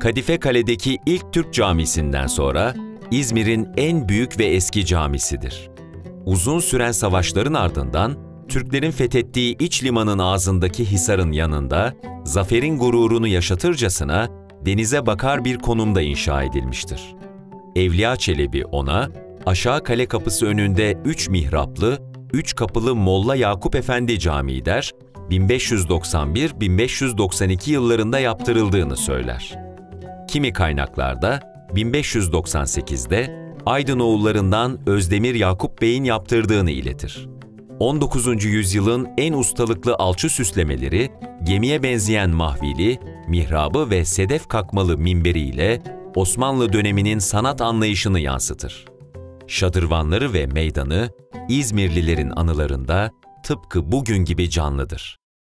Kadife Kale'deki ilk Türk camisinden sonra İzmir'in en büyük ve eski camisidir. Uzun süren savaşların ardından Türklerin fethettiği iç limanın ağzındaki hisarın yanında zaferin gururunu yaşatırcasına denize bakar bir konumda inşa edilmiştir. Evliya Çelebi ona, aşağı kale kapısı önünde 3 mihraplı, 3 kapılı Molla Yakup Efendi Camii der, 1591-1592 yıllarında yaptırıldığını söyler. Kimi kaynaklarda 1598'de Aydınoğullarından Özdemir Yakup Bey'in yaptırdığını iletir. 19. yüzyılın en ustalıklı alçı süslemeleri, gemiye benzeyen mahvili, mihrabı ve sedef kakmalı minberiyle Osmanlı döneminin sanat anlayışını yansıtır. Şadırvanları ve meydanı İzmirlilerin anılarında tıpkı bugün gibi canlıdır.